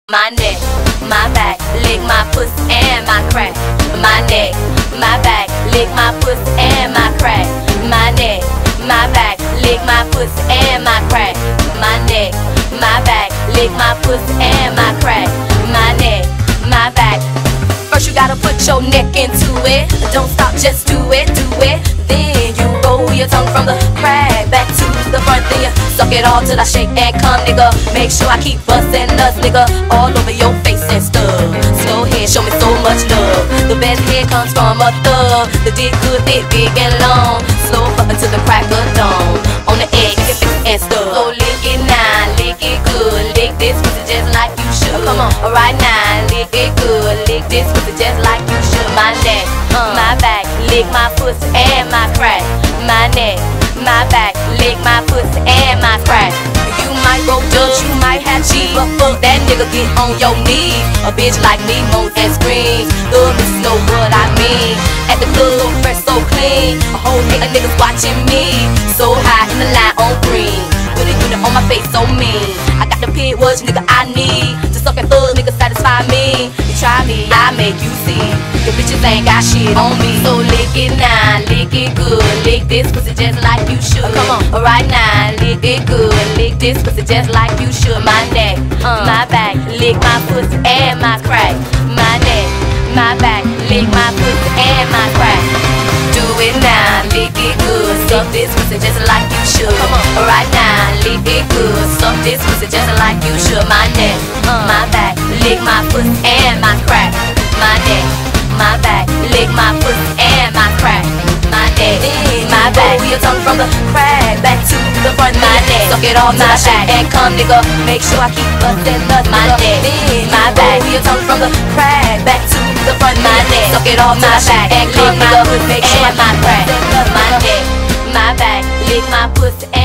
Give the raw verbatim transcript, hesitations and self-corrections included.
My neck, my back, lick my pussy and my crack. My neck, my back, lick my pussy and my crack. My neck, my back, lick my pussy and my crack. My neck, my back, lick my pussy and my crack. My neck, my back. First you gotta put your neck into it. Don't stop, just do it, do it. Then you roll your tongue from the crack back to the front. Then you suck it all till I shake and come, nigga. Make sure I keep bustin' nuts, nigga, all over your face and stuff. Slow head, show me so much love. The best head comes from a thug. The dick good, thick, big and long. Slow fuck until the crack of dawn. On the egg, you can fix and stuff. So lick it now, lick it good. Lick this pussy just like you should. Come on, alright now, lick it good. Lick this pussy just like you should. My neck, uh, my back, lick my pussy and my crack. My neck, my back, lick my pussy and my crack. You might roll dubs, you might have cheese, but fuck that nigga, get on your knees. A bitch like me moans and screams. Little bitches know what I mean. At the club, so fresh, so clean. A whole hate of niggas watching me. So high in the line on green. With a unit on my face, so mean. I got the pig watch, nigga, I need to suck and thug, nigga, satisfy me. You try me, I make you see. The bitches ain't got shit on me. So lick it now, lick it good. Lick this pussy just like you should. Come on, alright now, lick it good. Lick this pussy just like you should. My neck, uh, my back, lick my pussy and my crack. My neck, my back, lick my pussy and my crack. Do it now, lick it good. Suck this pussy just like you should. Come on, alright now, lick it good. Suck this pussy just like you should. My neck, uh, my back, lick my pussy and my crack. My neck, my back, lick my pussy and my crack. My neck, my back, roll your tongue from the crack back to the front. My neck, suck it all till I shake and come, nigga. Make sure I keep bustin' nuts. My neck, my back, roll your tongue from the crack back to the front. My neck, suck it all till I shake and come, nigga. Make sure I keep bustin' nuts. My neck, my back, lick my pussy